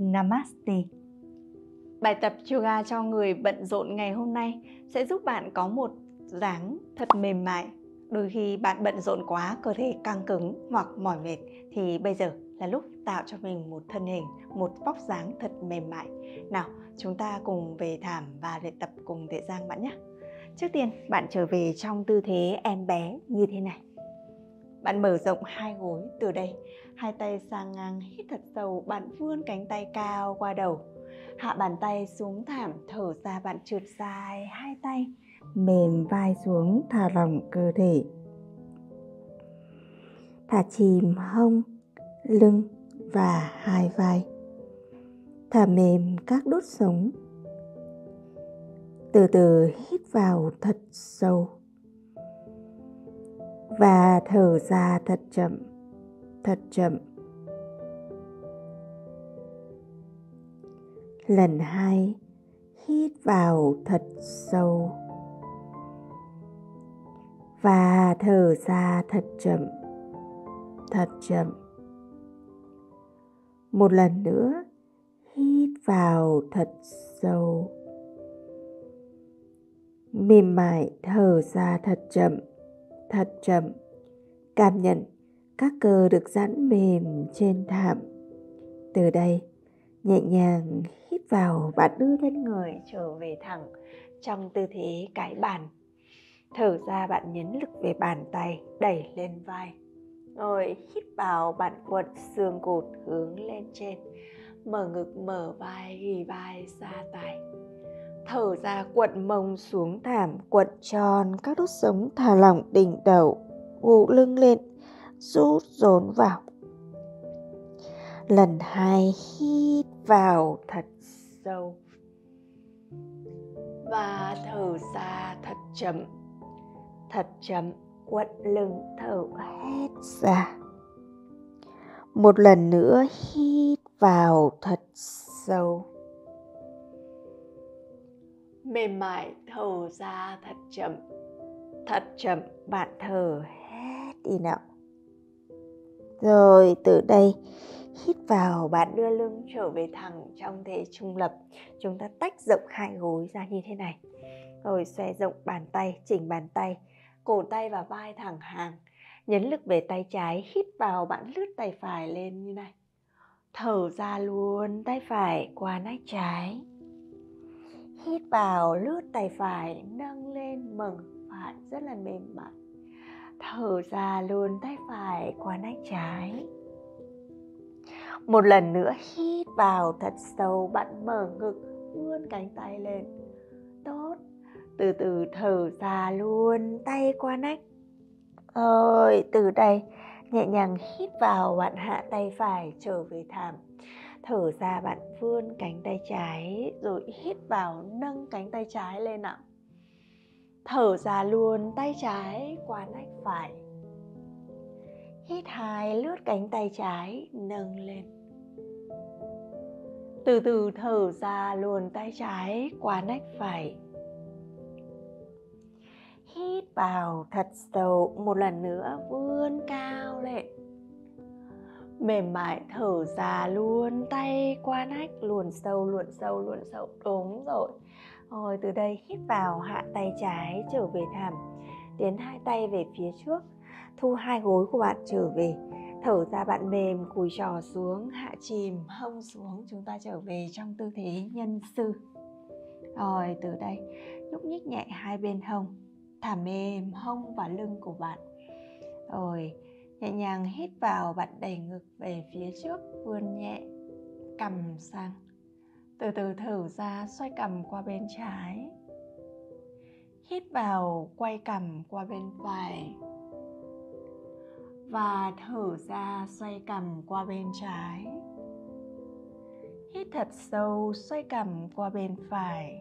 Namaste. Bài tập yoga cho người bận rộn ngày hôm nay sẽ giúp bạn có một dáng thật mềm mại. Đôi khi bạn bận rộn quá, cơ thể căng cứng hoặc mỏi mệt thì bây giờ là lúc tạo cho mình một thân hình, một vóc dáng thật mềm mại. Nào, chúng ta cùng về thảm và luyện tập cùng Tuệ Giang bạn nhé. Trước tiên, bạn trở về trong tư thế em bé như thế này. Bạn mở rộng hai gối từ đây, hai tay sang ngang, hít thật sâu, bạn vươn cánh tay cao qua đầu. Hạ bàn tay xuống thảm, thở ra, bạn trượt dài hai tay, mềm vai xuống, thả lỏng cơ thể. Thả chìm hông, lưng và hai vai. Thả mềm các đốt sống. Từ từ hít vào thật sâu và thở ra thật chậm, thật chậm. Lần 2, hít vào thật sâu và thở ra thật chậm, thật chậm. Một lần nữa, hít vào thật sâu, mềm mại, thở ra thật chậm, thật chậm. Cảm nhận các cơ được giãn mềm trên thảm. Từ đây, nhẹ nhàng hít vào, bạn đưa thân người trở về thẳng trong tư thế cái bàn. Thở ra, bạn nhấn lực về bàn tay, đẩy lên vai. Rồi hít vào, bạn quật xương cột hướng lên trên. Mở ngực, mở vai, ghi vai ra tay. Thở ra, quật mông xuống thảm, quật tròn các đốt sống, thả lỏng đỉnh đầu, gù lưng lên, rút rốn vào. Lần 2, hít vào thật sâu và thở ra thật chậm, quật lưng, thở hết ra. Một lần nữa, hít vào thật sâu, mềm mại, thở ra thật chậm, bạn thở hết đi nào. Rồi từ đây, hít vào, bạn đưa lưng trở về thẳng trong thế trung lập. Chúng ta tách rộng hai gối ra như thế này. Rồi xòe rộng bàn tay, chỉnh bàn tay, cổ tay và vai thẳng hàng. Nhấn lực về tay trái, hít vào, bạn lướt tay phải lên như này. Thở ra luôn tay phải qua nách trái. Hít vào, lướt tay phải, nâng lên, mở phải, rất là mềm mại. Thở ra luôn tay phải qua nách trái. Một lần nữa, hít vào thật sâu, bạn mở ngực, vươn cánh tay lên. Tốt. Từ từ thở ra luôn tay qua nách. Rồi từ đây, nhẹ nhàng hít vào, bạn hạ tay phải trở về thảm. Thở ra, bạn vươn cánh tay trái, rồi hít vào, nâng cánh tay trái lên nào. Thở ra luôn tay trái qua nách phải. Hít 2, lướt cánh tay trái, nâng lên. Từ từ thở ra luồn tay trái qua nách phải. Hít vào thật sâu, một lần nữa vươn cao lên. Mềm mại thở ra luồn tay qua nách, luồn sâu, đúng rồi. Rồi từ đây hít vào, hạ tay trái trở về thảm. Tiến hai tay về phía trước, thu hai gối của bạn trở về. Thở ra, bạn mềm, cùi trò xuống, hạ chìm hông xuống. Chúng ta trở về trong tư thế nhân sư. Rồi từ đây, nhúc nhích nhẹ hai bên hông. Thả mềm hông và lưng của bạn. Rồi nhẹ nhàng hít vào, bạn đẩy ngực về phía trước, vươn nhẹ cằm sang. Từ từ thở ra, xoay cằm qua bên trái. Hít vào, quay cằm qua bên phải. Và thở ra, xoay cằm qua bên trái. Hít thật sâu, xoay cằm qua bên phải.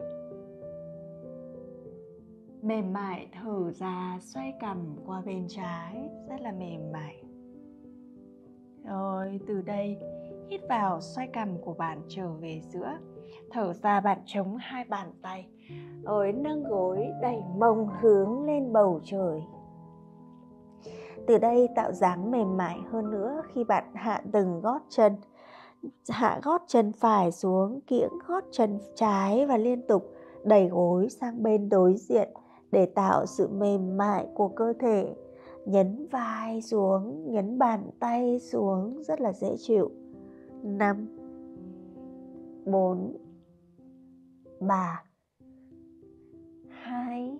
Mềm mại thở ra, xoay cằm qua bên trái, rất là mềm mại. Rồi từ đây, hít vào, xoay cằm của bạn trở về giữa. Thở ra, bạn chống hai bàn tay. Rồi nâng gối, đẩy mông hướng lên bầu trời. Từ đây tạo dáng mềm mại hơn nữa khi bạn hạ từng gót chân. Hạ gót chân phải xuống, kiễng gót chân trái và liên tục đẩy gối sang bên đối diện để tạo sự mềm mại của cơ thể. Nhấn vai xuống, nhấn bàn tay xuống rất là dễ chịu. 5, 4, 3, 2,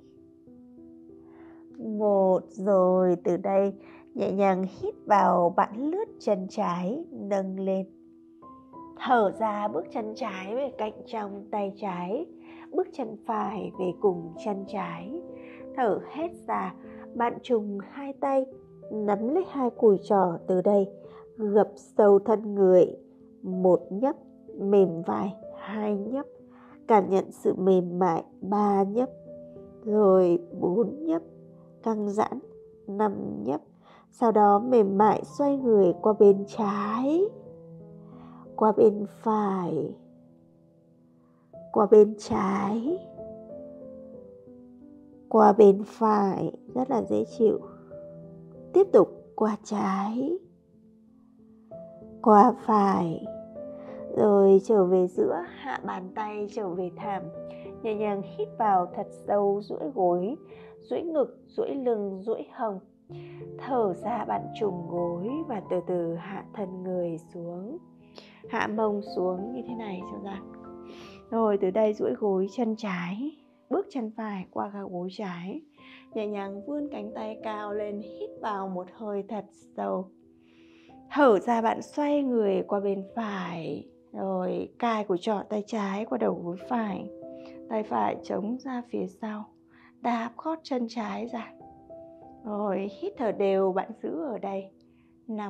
1. Rồi từ đây nhẹ nhàng hít vào, bạn lướt chân trái nâng lên. Thở ra, bước chân trái về cạnh trong tay trái, bước chân phải về cùng chân trái. Thở hết ra, bạn trùng hai tay, nắm lấy hai cùi trỏ từ đây, gập sâu thân người. 1 nhấp, mềm vai. 2 nhấp, cảm nhận sự mềm mại. 3 nhấp, rồi 4 nhấp, căng giãn. 5 nhấp, sau đó mềm mại xoay người qua bên trái, qua bên phải, qua bên trái, qua bên phải, rất là dễ chịu. Tiếp tục qua trái, qua phải, rồi trở về giữa, hạ bàn tay trở về thảm. Nhẹ nhàng hít vào thật sâu, duỗi gối, duỗi ngực, duỗi lưng, duỗi hông. Thở ra, bạn trùng gối và từ từ hạ thân người xuống, hạ mông xuống như thế này cho ra. Rồi từ đây duỗi gối chân trái, bước chân phải qua cả gối trái. Nhẹ nhàng vươn cánh tay cao lên, hít vào một hơi thật sâu. Thở ra, bạn xoay người qua bên phải, rồi cài của trỏ tay trái qua đầu gối phải. Tay phải chống ra phía sau, đạp gót chân trái ra. Rồi hít thở đều, bạn giữ ở đây. 5,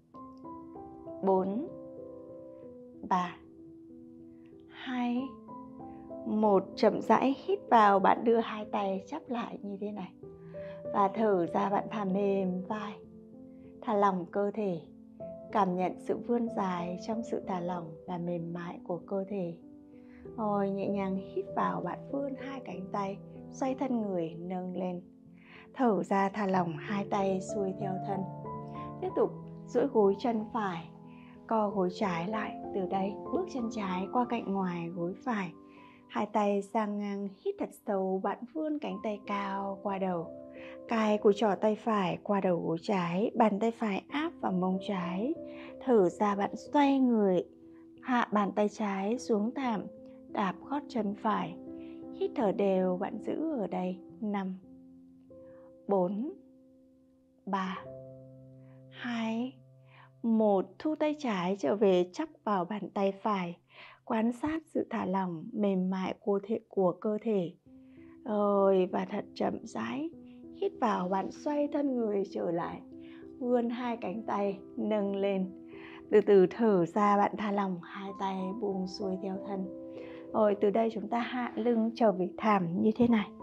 4, 3, 2, 1. Chậm rãi hít vào, bạn đưa hai tay chắp lại như thế này. Và thở ra, bạn thả mềm vai, thả lỏng cơ thể. Cảm nhận sự vươn dài trong sự thả lỏng và mềm mại của cơ thể. Rồi nhẹ nhàng hít vào, bạn vươn hai cánh tay, xoay thân người nâng lên. Thở ra, thả lỏng hai tay xuôi theo thân. Tiếp tục duỗi gối chân phải, co gối trái lại. Từ đây bước chân trái qua cạnh ngoài gối phải, hai tay sang ngang, hít thật sâu. Bạn vươn cánh tay cao qua đầu, cài của trỏ tay phải qua đầu gối trái, bàn tay phải áp vào mông trái. Thở ra, bạn xoay người, hạ bàn tay trái xuống thảm, đạp gót chân phải. Hít thở đều, bạn giữ ở đây. 5, 4, 3, 2, 1. Thu tay trái trở về, chắp vào bàn tay phải. Quan sát sự thả lỏng mềm mại của cơ thể. Rồi và thật chậm rãi hít vào, bạn xoay thân người trở lại, vươn hai cánh tay nâng lên. Từ từ thở ra, bạn thả lỏng hai tay, buông xuôi theo thân. Rồi từ đây chúng ta hạ lưng trở về thảm như thế này.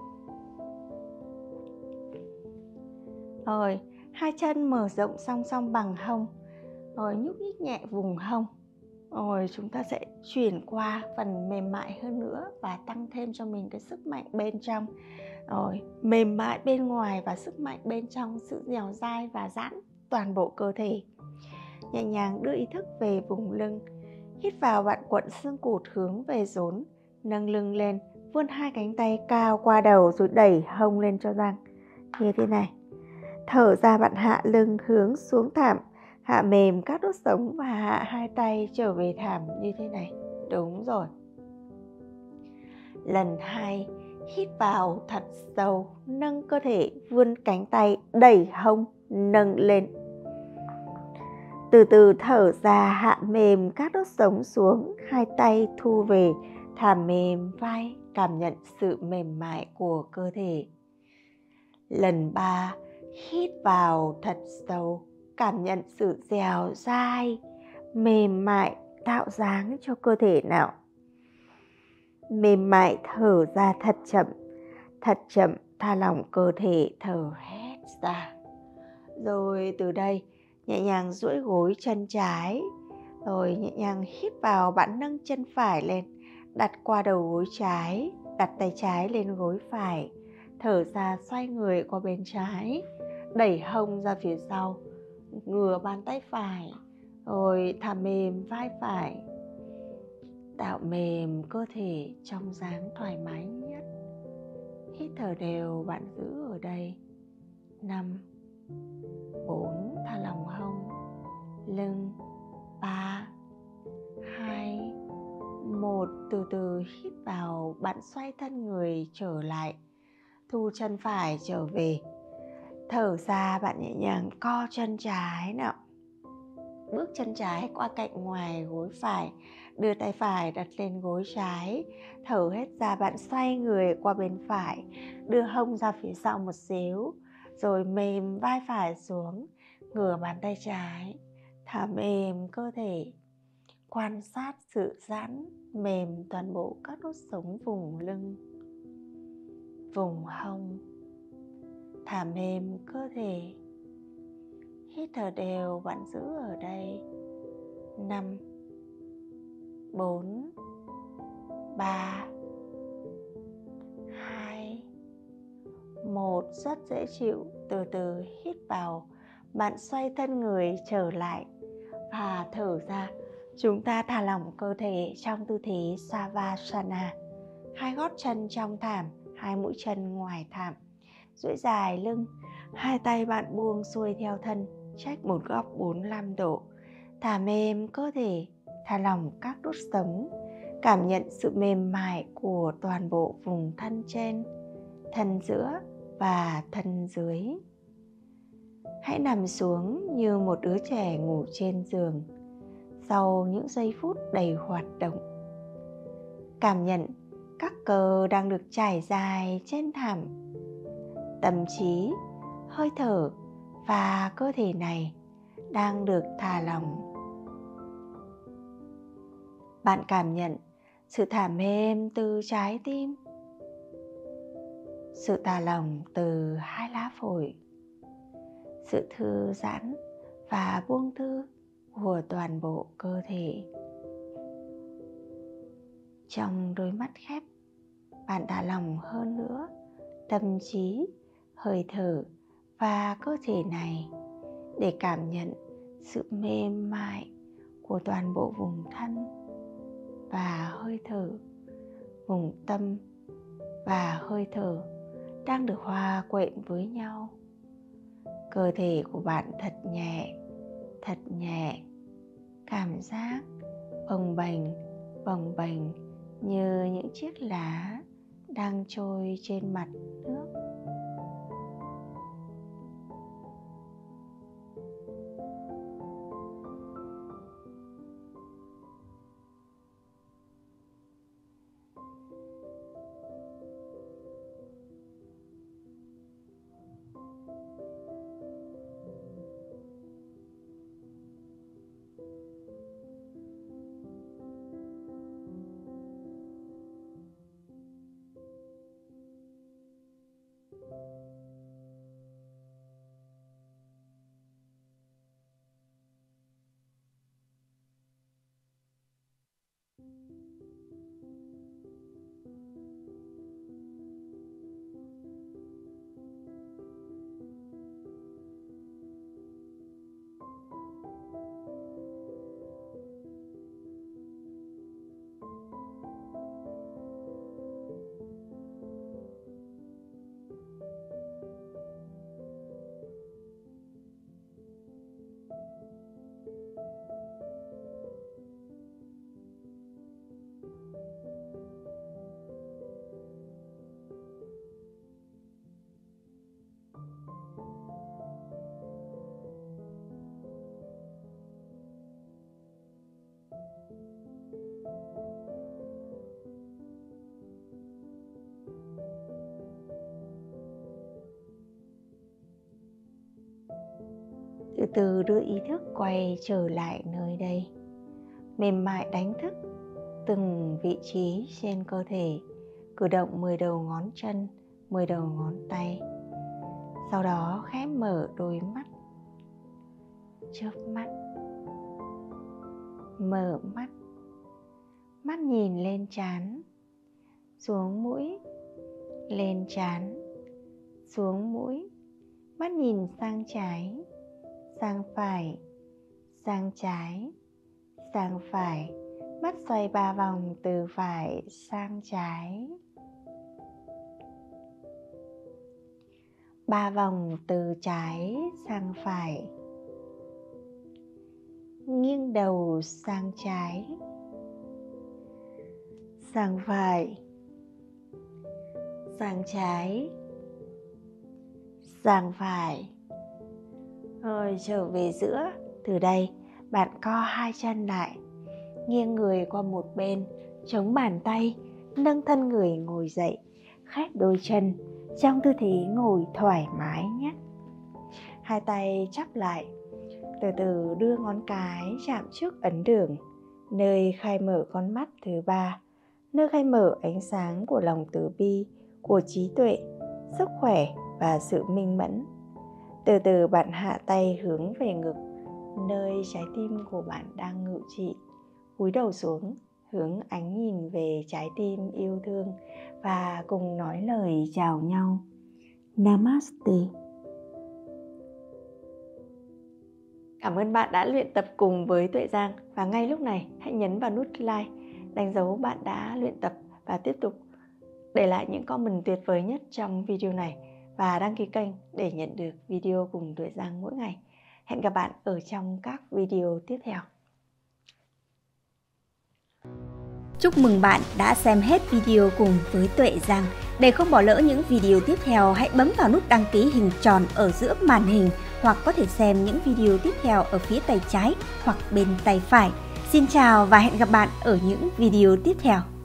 Rồi hai chân mở rộng song song bằng hông. Rồi nhúc nhích nhẹ vùng hông. Rồi chúng ta sẽ chuyển qua phần mềm mại hơn nữa và tăng thêm cho mình cái sức mạnh bên trong. Rồi mềm mại bên ngoài và sức mạnh bên trong, sự dẻo dai và giãn toàn bộ cơ thể. Nhẹ nhàng đưa ý thức về vùng lưng. Hít vào, bạn cuộn xương cụt hướng về rốn, nâng lưng lên, vươn hai cánh tay cao qua đầu rồi đẩy hông lên cho răng như thế này. Thở ra, bạn hạ lưng hướng xuống thảm, hạ mềm các đốt sống và hạ hai tay trở về thảm như thế này. Đúng rồi. Lần 2, hít vào thật sâu, nâng cơ thể, vươn cánh tay, đẩy hông, nâng lên. Từ từ thở ra, hạ mềm các đốt sống xuống, hai tay thu về, thả mềm vai, cảm nhận sự mềm mại của cơ thể. Lần 3, hít vào thật sâu, cảm nhận sự dẻo dai, mềm mại, tạo dáng cho cơ thể nào. Mềm mại, thở ra thật chậm, thả lỏng cơ thể, thở hết ra. Rồi từ đây nhẹ nhàng duỗi gối chân trái. Rồi nhẹ nhàng hít vào, bạn nâng chân phải lên, đặt qua đầu gối trái, đặt tay trái lên gối phải. Thở ra, xoay người qua bên trái, đẩy hông ra phía sau, ngửa bàn tay phải, Rồi thả mềm vai phải, tạo mềm cơ thể trong dáng thoải mái nhất. Hít thở đều, bạn giữ ở đây. 5, 4, thả lỏng hông, lưng. 3, 2, 1. Từ từ hít vào, bạn xoay thân người trở lại, thu chân phải trở về. Thở ra, bạn nhẹ nhàng co chân trái nào. Bước chân trái qua cạnh ngoài gối phải, đưa tay phải đặt lên gối trái. Thở hết ra, bạn xoay người qua bên phải, đưa hông ra phía sau một xíu, rồi mềm vai phải xuống, ngửa bàn tay trái, thả mềm cơ thể. Quan sát sự giãn mềm toàn bộ các đốt sống vùng lưng, vùng hông. Thả mềm cơ thể. Hít thở đều, bạn giữ ở đây. 5, 4, 3, 2, 1. Rất dễ chịu. Từ từ hít vào, bạn xoay thân người trở lại và thở ra. Chúng ta thả lỏng cơ thể trong tư thế Savasana. Hai gót chân trong thảm, hai mũi chân ngoài thảm. Duỗi dài lưng, hai tay bạn buông xuôi theo thân, chách một góc 45 độ. Thả mềm cơ thể, thả lỏng các đốt sống. Cảm nhận sự mềm mại của toàn bộ vùng thân trên, thân giữa và thân dưới. Hãy nằm xuống như một đứa trẻ ngủ trên giường sau những giây phút đầy hoạt động. Cảm nhận các cơ đang được trải dài trên thảm. Tâm trí, hơi thở và cơ thể này đang được thả lỏng. Bạn cảm nhận sự thả mềm từ trái tim, sự thả lỏng từ hai lá phổi, sự thư giãn và buông thư của toàn bộ cơ thể. Trong đôi mắt khép, bạn thả lỏng hơn nữa tâm trí, hơi thở và cơ thể này để cảm nhận sự mềm mại của toàn bộ vùng thân và hơi thở. Vùng tâm và hơi thở đang được hòa quyện với nhau. Cơ thể của bạn thật nhẹ, cảm giác bồng bềnh như những chiếc lá đang trôi trên mặt nước. Từ từ đưa ý thức quay trở lại nơi đây. Mềm mại đánh thức từng vị trí trên cơ thể, cử động 10 đầu ngón chân, 10 đầu ngón tay. Sau đó khẽ mở đôi mắt, chớp mắt, mở mắt. Mắt nhìn lên trán, xuống mũi, lên trán, xuống mũi. Mắt nhìn sang trái, sang phải, sang trái, sang phải. Mắt xoay 3 vòng từ phải sang trái. 3 vòng từ trái sang phải. Nghiêng đầu sang trái, sang phải, sang trái, sang phải. Rồi trở về giữa. Từ đây bạn co 2 chân lại, nghiêng người qua một bên, chống bàn tay, nâng thân người ngồi dậy, khép đôi chân trong tư thế ngồi thoải mái nhé. 2 tay chắp lại, từ từ đưa ngón cái chạm trước ấn đường, nơi khai mở con mắt thứ 3, nơi khai mở ánh sáng của lòng từ bi, của trí tuệ, sức khỏe và sự minh mẫn. Từ từ bạn hạ tay hướng về ngực, nơi trái tim của bạn đang ngự trị. Cúi đầu xuống, hướng ánh nhìn về trái tim yêu thương và cùng nói lời chào nhau. Namaste. Cảm ơn bạn đã luyện tập cùng với Tuệ Giang. Và ngay lúc này, hãy nhấn vào nút like, đánh dấu bạn đã luyện tập và tiếp tục để lại những comment tuyệt vời nhất trong video này. Và đăng ký kênh để nhận được video cùng Tuệ Giang mỗi ngày. Hẹn gặp bạn ở trong các video tiếp theo. Chúc mừng bạn đã xem hết video cùng với Tuệ Giang. Để không bỏ lỡ những video tiếp theo, hãy bấm vào nút đăng ký hình tròn ở giữa màn hình hoặc có thể xem những video tiếp theo ở phía tay trái hoặc bên tay phải. Xin chào và hẹn gặp bạn ở những video tiếp theo.